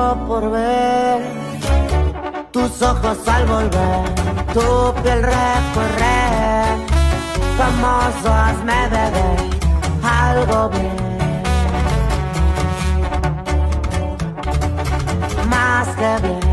muero por ver tus ojos al volver, tu piel recorrer, famoso, hazme beber algo bien, más que bien.